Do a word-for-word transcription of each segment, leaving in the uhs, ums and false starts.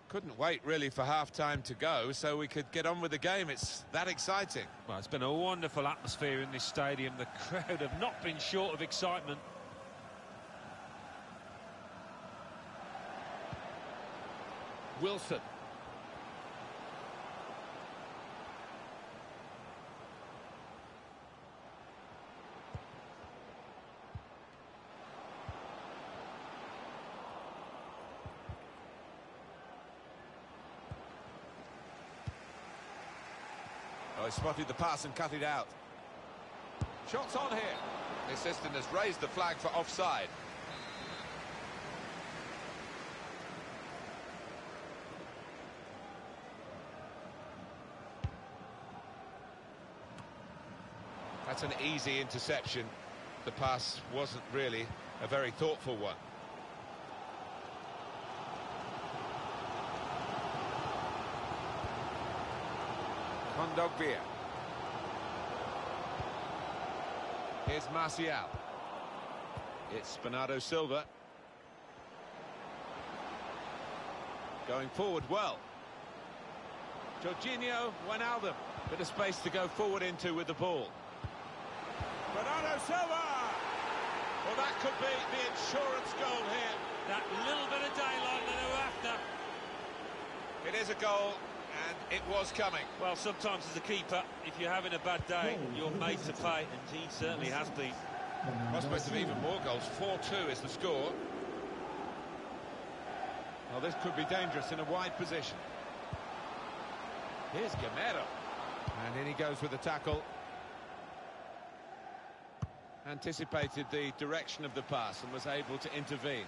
Couldn't wait really for half-time to go, so we could get on with the game. It's that exciting. Well, it's been a wonderful atmosphere in this stadium. The crowd have not been short of excitement. Wilson. Oh, he spotted the pass and cut it out. Shots on here. The assistant has raised the flag for offside. That's an easy interception. The pass wasn't really a very thoughtful one. Kondogbia. Here's Martial. It's Bernardo Silva. Going forward well. Jorginho Wijnaldum. Bit of space to go forward into with the ball. Bernardo Silva! Well, that could be the insurance goal here. That little bit of daylight that they were after. It is a goal, and it was coming. Well, sometimes as a keeper, if you're having a bad day, you're made to pay, and he certainly has been. Prospect of even more goals. four two is the score. Well, this could be dangerous in a wide position. Here's Gameiro. And in he goes with the tackle. Anticipated the direction of the pass and was able to intervene.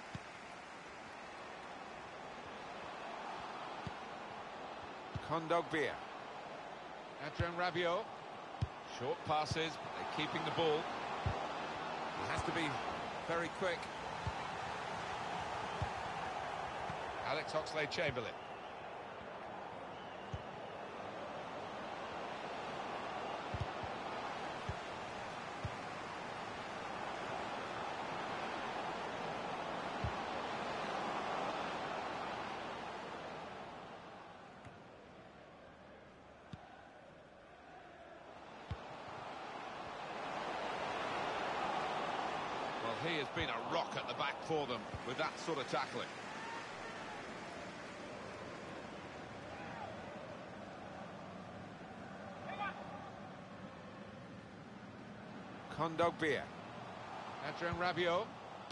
Kondogbia. Adrien Rabiot. Short passes, but they're keeping the ball. He has to be very quick. Alex Oxlade-Chamberlain. He has been a rock at the back for them with that sort of tackling. Kondogbia. Adrien Rabiot.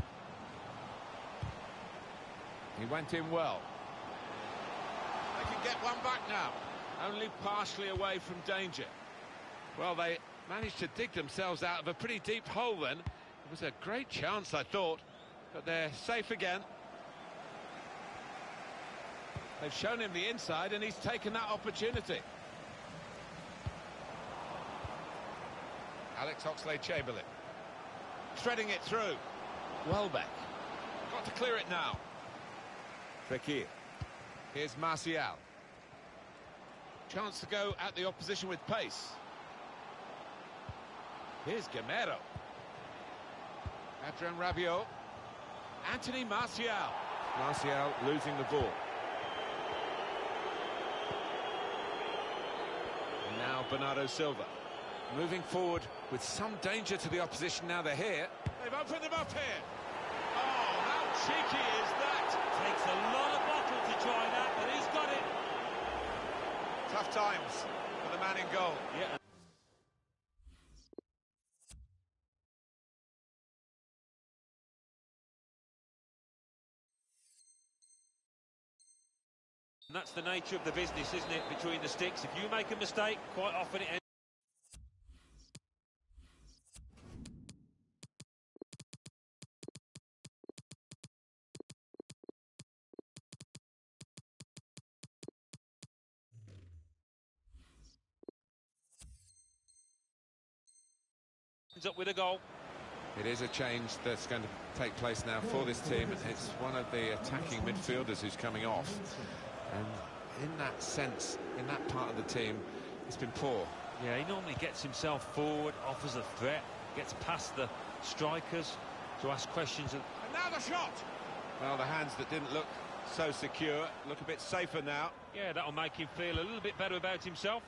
He went in well. They can get one back now. Only partially away from danger. Well, they managed to dig themselves out of a pretty deep hole then. It was a great chance, I thought, but they're safe again. They've shown him the inside, and he's taken that opportunity. Alex Oxlade-Chamberlain. Threading it through. Welbeck. Got to clear it now. Fekir. Here's Martial. Chance to go at the opposition with pace. Here's Gameiro. Adrien Rabiot. Anthony Martial. Martial losing the ball. And now Bernardo Silva. Moving forward with some danger to the opposition now they're here. They've opened them up here. Oh, how cheeky is that? Takes a lot of bottle to try that, but he's got it. Tough times for the man in goal. Yeah. And that's the nature of the business, isn't it, between the sticks? If you make a mistake, quite often it ends. Up with a goal. It is a change that's going to take place now for this team. It's one of the attacking midfielders who's coming off. And in that sense, in that part of the team, it's been poor. Yeah, he normally gets himself forward, offers a threat, gets past the strikers to ask questions. And now the shot! Well, the hands that didn't look So secure, look a bit safer now. Yeah, that'll make him feel a little bit better about himself.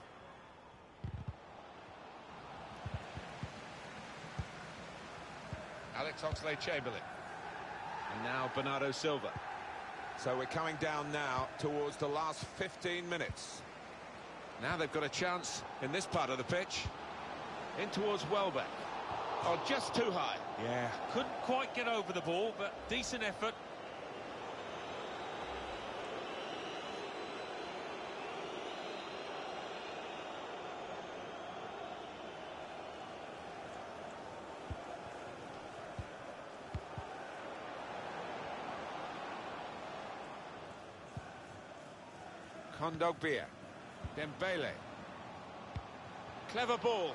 Alex Oxlade-Chamberlain. And now Bernardo Silva. So we're coming down now towards the last fifteen minutes. Now they've got a chance in this part of the pitch. In towards Welbeck. Oh, just too high. Yeah, couldn't quite get over the ball, but decent effort. Kondogbia. Dembele. Clever ball.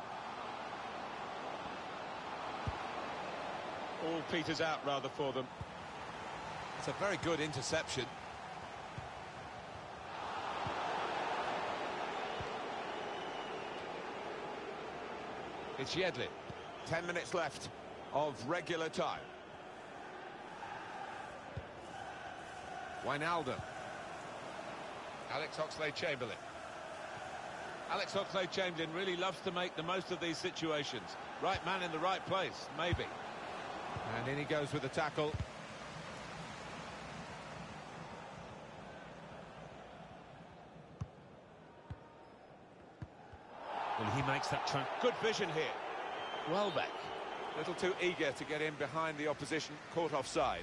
All peters out rather for them. It's a very good interception. It's Yedlin. Ten minutes left of regular time. Wijnaldum. Alex Oxlade-Chamberlain. Alex Oxlade-Chamberlain really loves to make the most of these situations. Right man in the right place, maybe. And in he goes with the tackle. Well, he makes that trunk. Good vision here. Welbeck. A little too eager to get in behind the opposition, caught offside.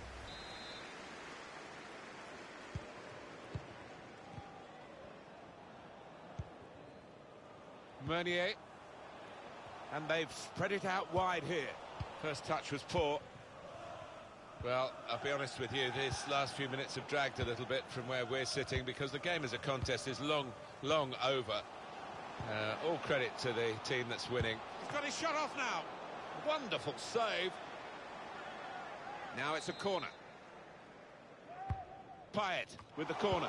Meunier. And they've spread it out wide here. First touch was poor. Well, I'll be honest with you, this last few minutes have dragged a little bit from where we're sitting because the game as a contest is long, long over. Uh, all credit to the team that's winning. He's got his shot off now. Wonderful save. Now it's a corner. Payet with the corner.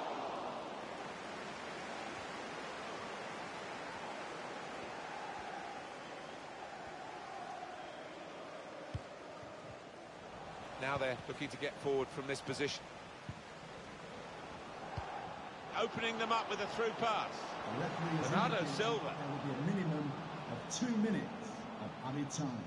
Now they're looking to get forward from this position. Opening them up with a through pass. Bernardo Silva. There will be a minimum of two minutes of added time.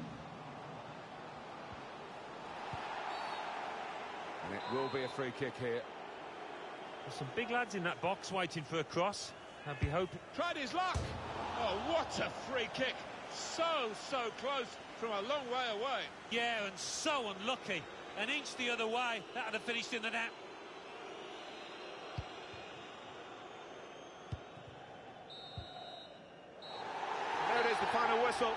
And it will be a free kick here. There's some big lads in that box waiting for a cross. I'd be hoping... Tried his luck. Oh, what a free kick. So, so close from a long way away. Yeah, and so unlucky. An inch the other way, that would have finished in the net. There it is, the final whistle.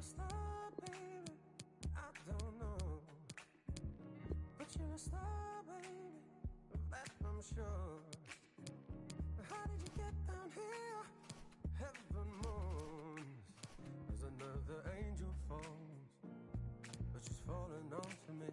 star, baby. I don't know, but you're a star, baby. That I'm sure. How did you get down here? Heaven moans as another angel falls, but she's falling onto me.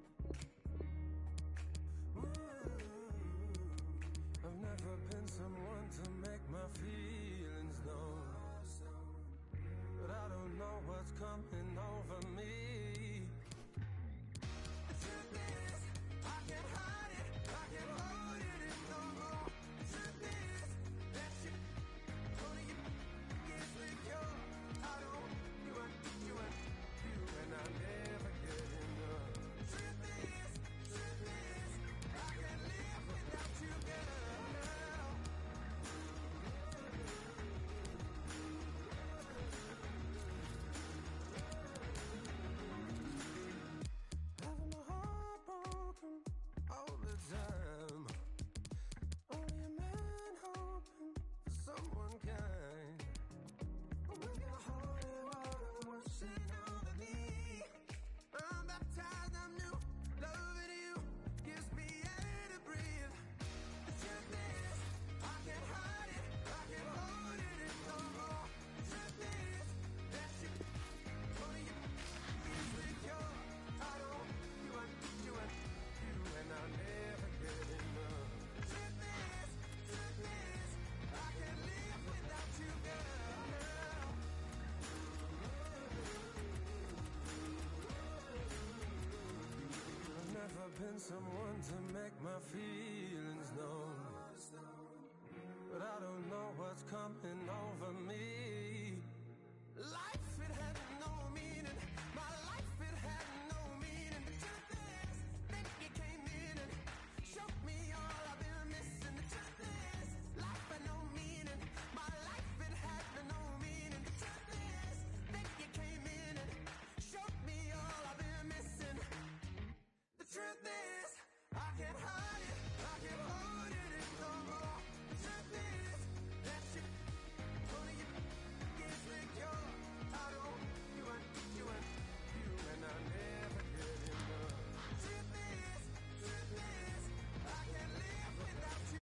Ooh, I've never been someone to make my feelings known, but I don't know what's coming over me. The truth is, I can't hide it, I can't hold it in no more. The truth is, that you, only you get secure. I don't, you and, you and, you and I never get enough. The truth is, truth is, I can't live without you, girl. Having my heart broken all the time. Only a man hoping for someone kind. With your holy water washing over me, I'm baptized, I'm new. Loving you gives me air to breathe. The truth is, I can't hide it, I can't hold it in no more. The truth is, that you, only you is secure. I don't, you and, you and, you and I'll never get enough. The truth is, truth is, I can't live without you, girl. I've never been someone to make my feelings known, but I don't know what's coming over me. Life, it had no meaning. My life, it had no meaning. The truth is, then you came in and showed me all I've been missing. The truth is, life had no meaning. My life, it had no meaning. The truth is, then you came in and showed me all I've been missing. The truth is, I can't hide it, I can't hold it in no more. The truth is, that you, only you get secure. I don't, you and, you and, you and I never get enough. Truth is, truth is, I can't live without you.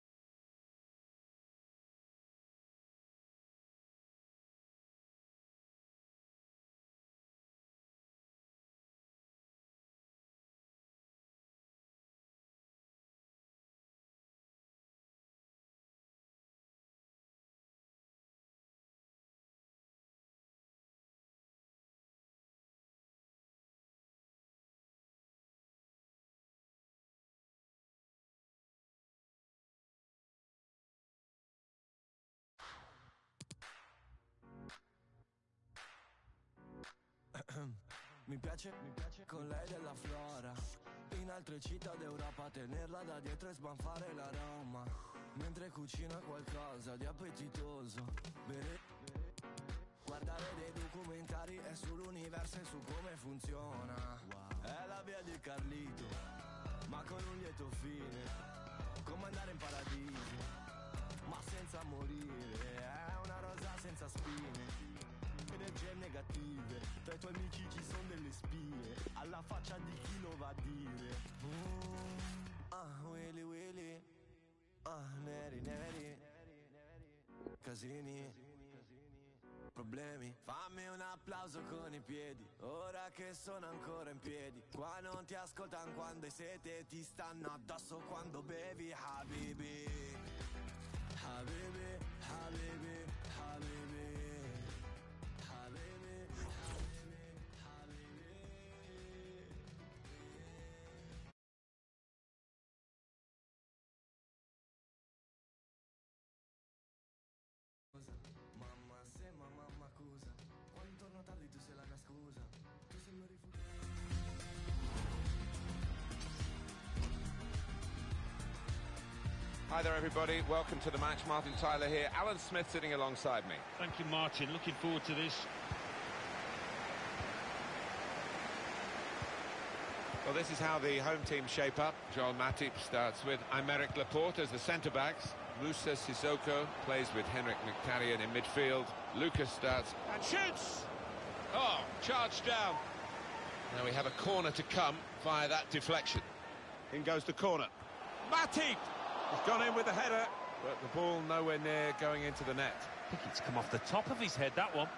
Mi piace, mi piace con lei della flora. In altre città d'Europa tenerla da dietro e sbanfare l'aroma. Mentre cucina qualcosa di appetitoso. Bere, guardare dei documentari è sull'universo e su come funziona. È la via di Carlito, ma con un lieto fine. Come andare in paradiso, ma senza morire. È una rosa senza spine. Energie negative, tra i tuoi amici ci sono delle spie, alla faccia di chi lo va a dire. Mm, ah, Willy Willy, ah, neri neri, casini, problemi. Fammi un applauso con i piedi, ora che sono ancora in piedi. Qua non ti ascoltano quando hai sete, ti stanno addosso quando bevi. Habibi, Habibi, Habibi, Habibi. Mamma se ma mamma accusa, quando torno tardi tu sei la mia scusa, tu sei il mio rifugio. Hi there everybody, welcome to the match. Martin Tyler here, Alan Smith sitting alongside me. Thank you, Martin. Looking forward to this. Well, this is how the home team shape up. Joel Matip starts with Aymeric Laporte as the centre-backs. Moussa Sissoko plays with Henrik Mkhitaryan in midfield. Lucas starts and shoots! Oh, charged down. Now we have a corner to come via that deflection. In goes the corner. Matip! He's gone in with the header, but the ball nowhere near going into the net. I think it's come off the top of his head, that one.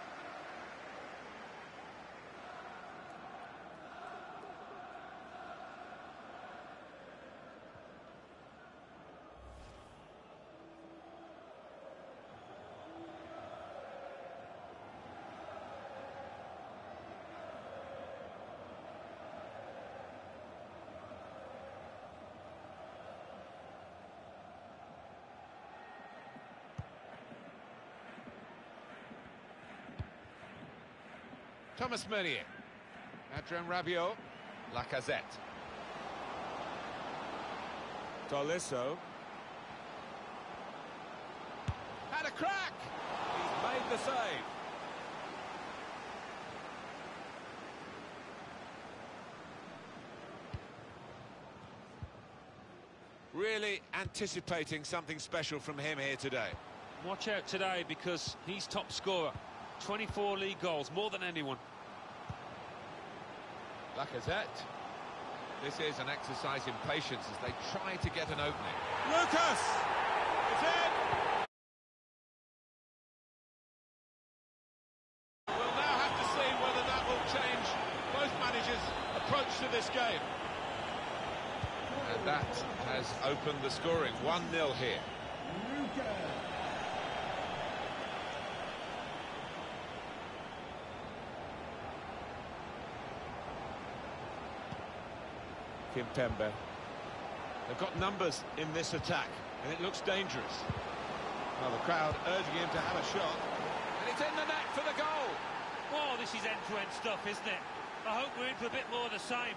Thomas Meunier, Adrien Rabiot, Lacazette, Tolisso, had a crack, he's made the save. Really anticipating something special from him here today. Watch out today because he's top scorer. twenty-four league goals, more than anyone. Lacazette. This is an exercise in patience as they try to get an opening. Lucas! It's in! We'll now have to see whether that will change both managers' approach to this game. And that has opened the scoring. one nil here. Kimpembe. They've got numbers in this attack, and it looks dangerous. Well, the crowd urging him to have a shot, and it's in the net for the goal. Oh, this is end-to-end stuff, isn't it? I hope we're in for a bit more of the same.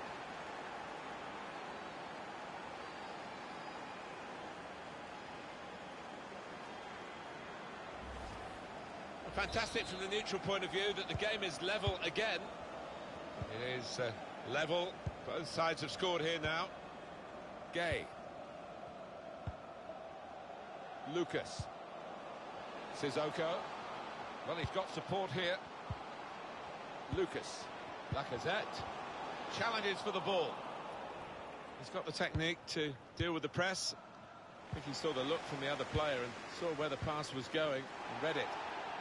Fantastic from the neutral point of view that the game is level again. It is uh, level. Both sides have scored here now. Gay. Lucas. Sissoko. Well, he's got support here. Lucas. Lacazette. Challenges for the ball. He's got the technique to deal with the press. I think he saw the look from the other player and saw where the pass was going and read it.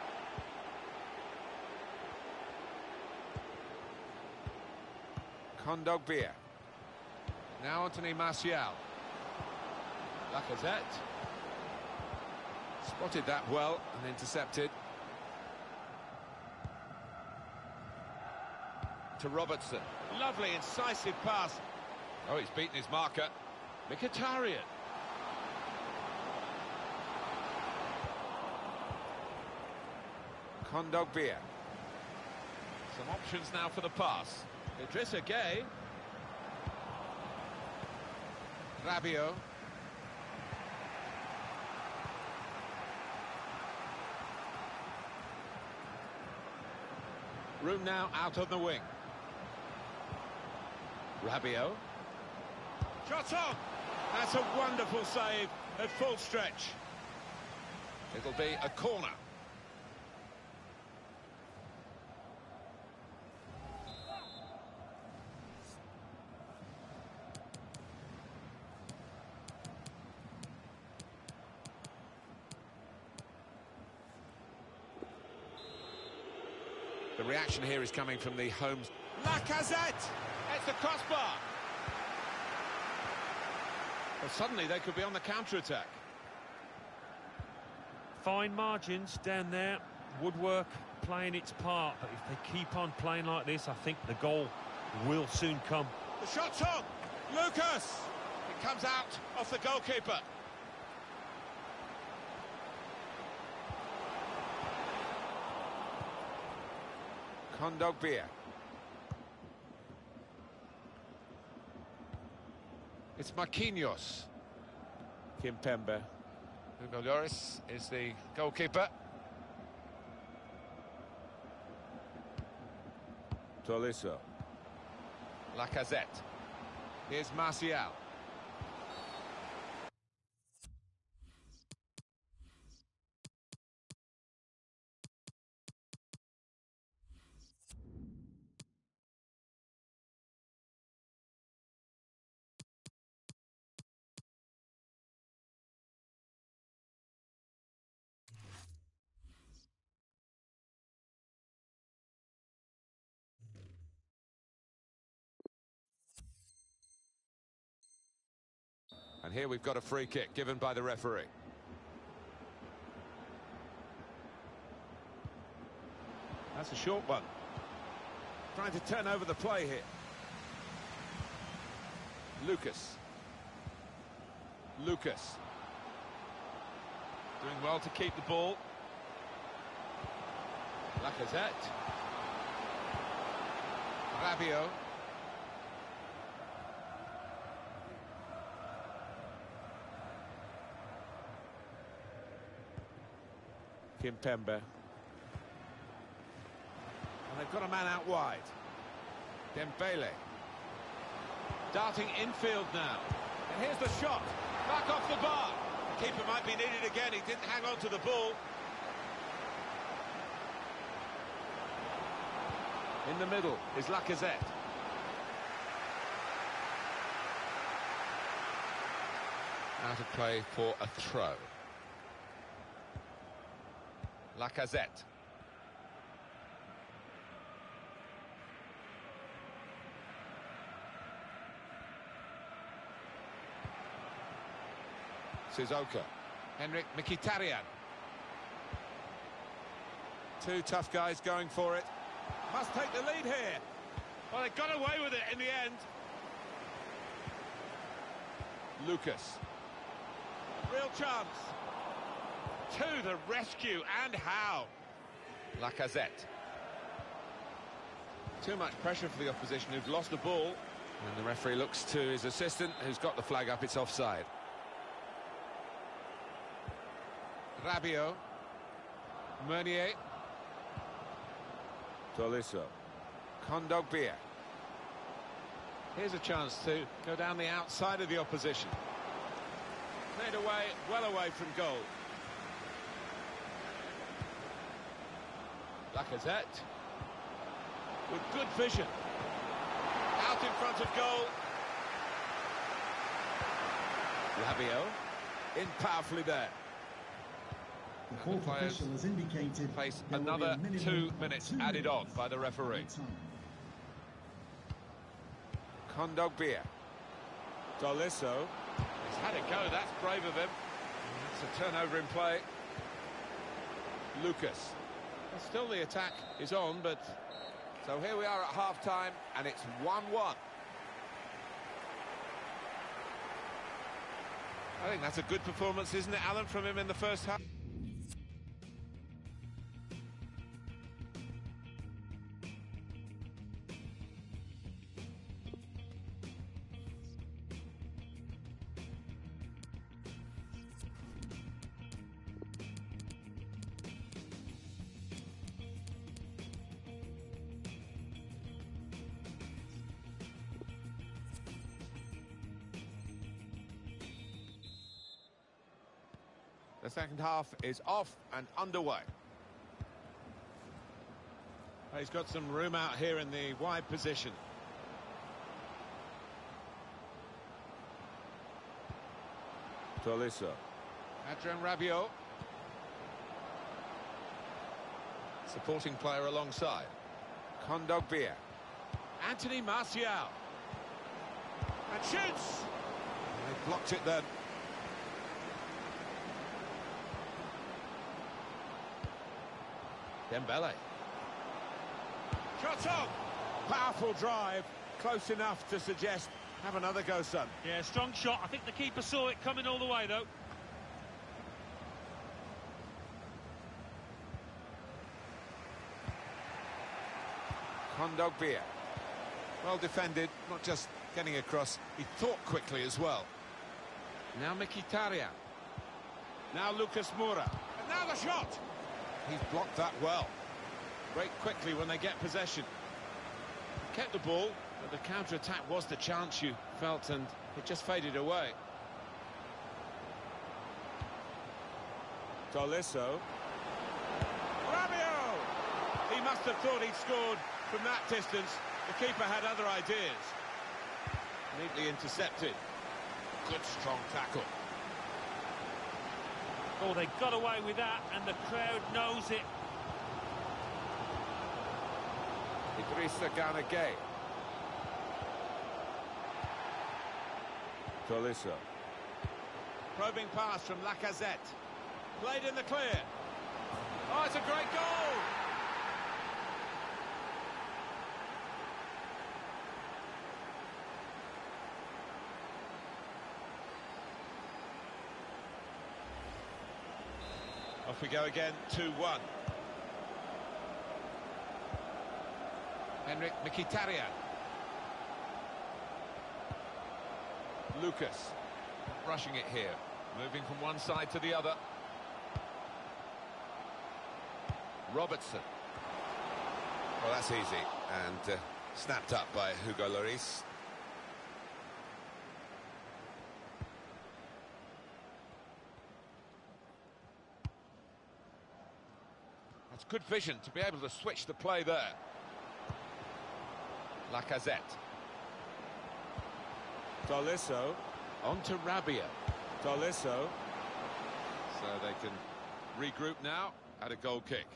Kondogbia. Now Anthony Martial. Lacazette. Spotted that well and intercepted. To Robertson. Lovely incisive pass. Oh, he's beaten his marker. Mkhitaryan. Kondogbia. Some options now for the pass. Idrissa Gueye. Rabiot. Room now out on the wing. Rabiot. Shot on! That's a wonderful save at full stretch. It'll be a corner. The reaction here is coming from the home. Lacazette! It's the crossbar! Well, suddenly they could be on the counter-attack. Fine margins down there. Woodwork playing its part, but if they keep on playing like this, I think the goal will soon come. The shot's on! Lucas! It comes out off the goalkeeper. Kondogbia. It's Marquinhos. Kimpembe. Hugo Lloris is the goalkeeper. Tolisso. Lacazette. Here's Martial. here we've got a free kick given by the referee. That's a short one. Trying to turn over the play here. Lucas. Lucas. Doing well to keep the ball. Lacazette. Rabiot. Kimpembe. And they've got a man out wide. Dembele. Darting infield now. And here's the shot. Back off the bar. The keeper might be needed again. He didn't hang on to the ball. In the middle is Lacazette. Out of play for a throw. Lacazette. Sissoko. Henrik Mkhitaryan. Two tough guys going for it. Must take the lead here. Well, they got away with it in the end. Lucas. Real chance. To the rescue, and how? Lacazette. Too much pressure for the opposition, who've lost the ball. And the referee looks to his assistant, who's got the flag up. It's offside. Rabiot. Meunier. Tolisso. Kondogbia. Here's a chance to go down the outside of the opposition. Played away, well away from goal. Lacazette. With good vision. Out in front of goal. Rabiot. In powerfully there. The fourth official has indicated face there will be another a minimum two of minutes two added on minutes by the referee. time. Kondogbia. Tolisso. He's had a go, that's brave of him. That's a turnover in play. Lucas. Well, still the attack is on, but... So here we are at half-time, and it's one one. I think that's a good performance, isn't it, Alan, from him in the first half? The second half is off and underway. He's got some room out here in the wide position. Tolisso. Adrien Rabiot. Supporting player alongside. Kondogbia. Anthony Martial. And shoots! They blocked it then. Dembele. Shot on! Powerful drive, close enough to suggest have another go, son. Yeah, strong shot. I think the keeper saw it coming all the way, though. Kondogbia. Well defended, not just getting across, he thought quickly as well. Now Mkhitaryan. Now Lucas Moura. And now the shot! He's blocked that well. Break quickly when they get possession. Kept the ball, but the counter-attack was the chance you felt, and it just faded away. Tolisso. Rabiot! He must have thought he'd scored from that distance. The keeper had other ideas. Neatly intercepted. Good strong tackle. Oh, they got away with that, and the crowd knows it. Idrissa Gana Gueye. Tolisso. Probing pass from Lacazette. Played in the clear. Oh, it's a great goal! Off we go again, two one. Henrik Mkhitaryan. Lucas, rushing it here, moving from one side to the other. Robertson. Well, that's easy, and uh, snapped up by Hugo Lloris. That's good vision to be able to switch the play there. Lacazette. Tolisso. On to Rabiot. Tolisso. So they can regroup now at a goal kick.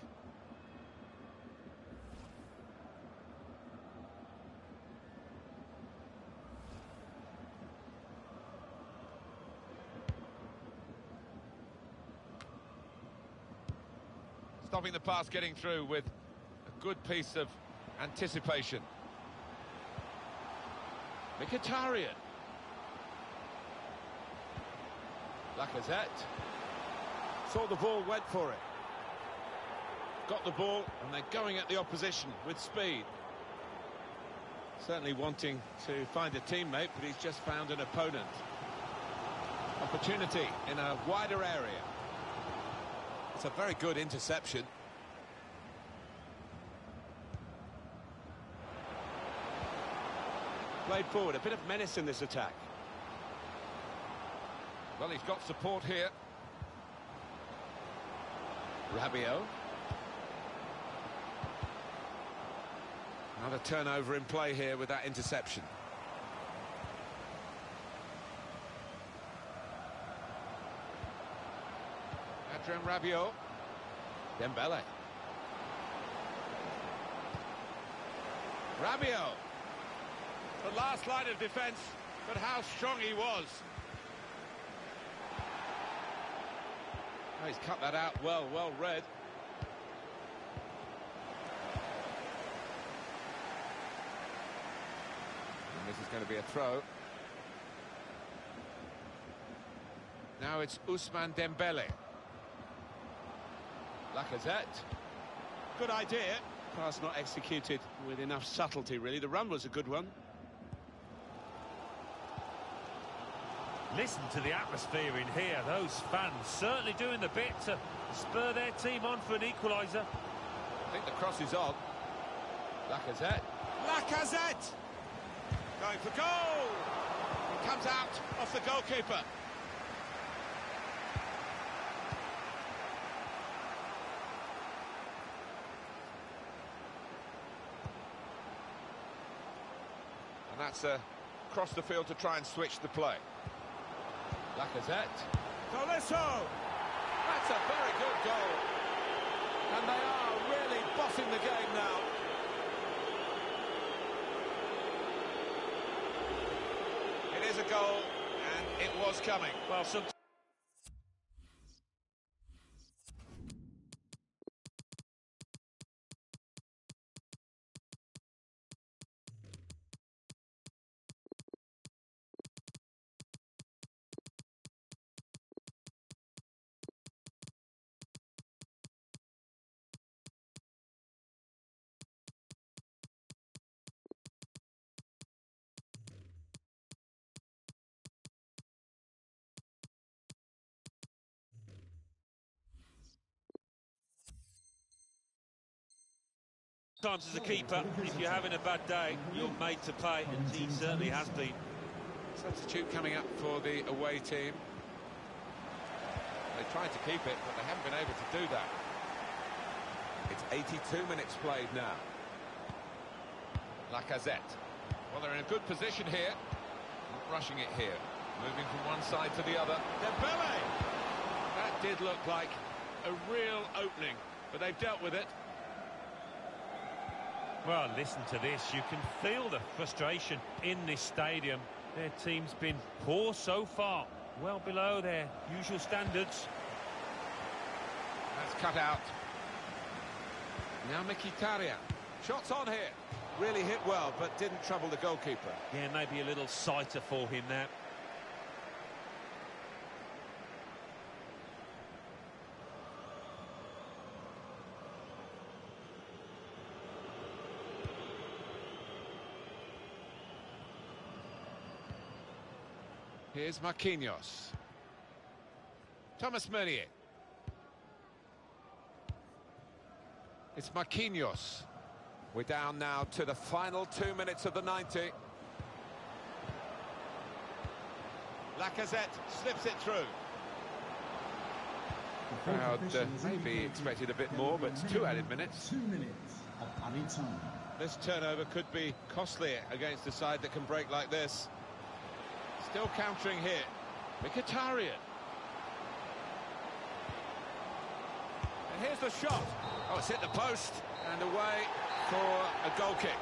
Stopping the pass getting through with a good piece of anticipation. Mkhitaryan. Lacazette. Saw the ball, went for it. Got the ball, and they're going at the opposition with speed. Certainly wanting to find a teammate, but he's just found an opponent. Opportunity in a wider area. It's a very good interception. Played forward, a bit of menace in this attack. Well, he's got support here. Rabiot. Another turnover in play here with that interception. Adrien Rabiot. Dembele. Rabiot. The last line of defence, but how strong he was. Oh, he's cut that out well, well read. And this is going to be a throw. Now it's Ousmane Dembele. Lacazette. Good idea. Pass not executed with enough subtlety, really. The run was a good one. Listen to the atmosphere in here. Those fans certainly doing the bit to spur their team on for an equaliser. I think the cross is on. Lacazette. Lacazette! Going for goal! He comes out off the goalkeeper. And that's uh, across the field to try and switch the play. Lacazette. Tolisso! That's a very good goal. And they are really bossing the game now. It is a goal, and it was coming. Well, some... Sometimes as a keeper, if you're having a bad day, you're made to pay, and he certainly has been. Substitute coming up for the away team. They tried to keep it, but they haven't been able to do that. It's eighty-two minutes played now. Lacazette. Well, they're in a good position here. Not rushing it here. Moving from one side to the other. Dembele! That did look like a real opening, but they've dealt with it. Well, listen to this. You can feel the frustration in this stadium. Their team's been poor so far. well below their usual standards. That's cut out. Now Mkhitaryan. Shots on here. Really hit well, but didn't trouble the goalkeeper. Yeah, maybe a little sighter for him there. Here's Marquinhos. Thomas Meunier. It's Marquinhos. We're down now to the final two minutes of the ninety. Lacazette slips it through. The Crowd uh, officials maybe indicated expected a bit there more, will but it's remain two added minutes. Two minutes of added time. This turnover could be costly against a side that can break like this. Still countering here. Mkhitaryan. And here's the shot. Oh, it's hit the post and away for a goal kick.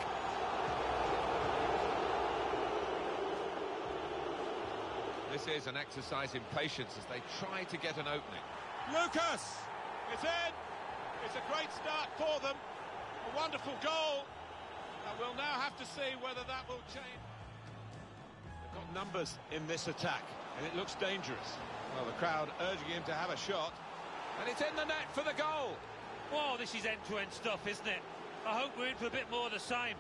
This is an exercise in patience as they try to get an opening. Lucas! It's in! It's a great start for them. A wonderful goal. And we'll now have to see whether that will change. They've got numbers in this attack, and it looks dangerous. Well, the crowd urging him to have a shot, and it's in the net for the goal. Whoa, this is end-to-end stuff, isn't it? I hope we're in for a bit more of the same.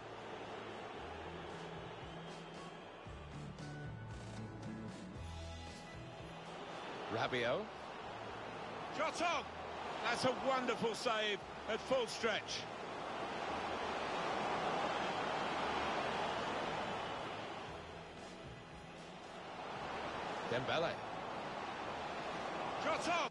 Rabiot. Shot on! That's a wonderful save at full stretch. Dembele. Shot on!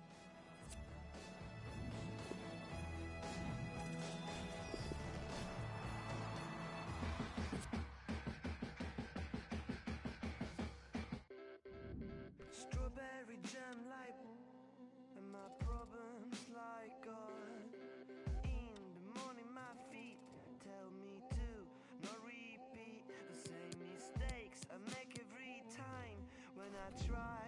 Strawberry jam like, and my problems like God. In the morning my feet tell me to not repeat the same mistakes I make every time when I try